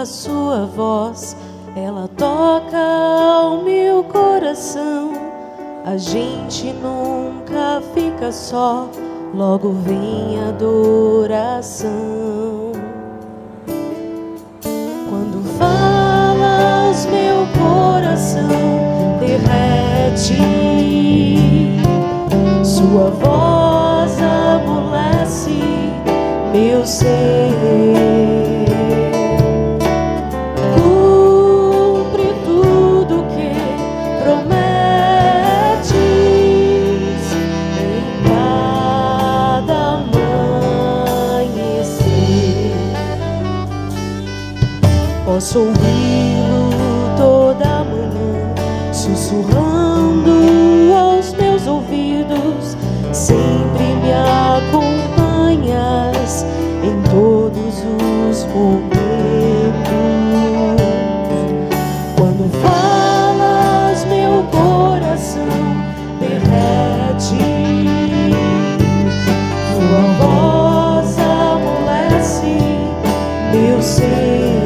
sua voz, ela toca o meu coração. A gente nunca fica só, logo vem a adoração. Quando falas, meu coração derrete, sua voz amolece meu ser. Cumpre tudo que prometes em cada amanhecer. Posso ouvi-lo toda manhã, sussurrando aos meus ouvidos. Sempre me acompanhas em todos os momentos. Quando falas, meu coração derrete, tua voz amolece meu ser.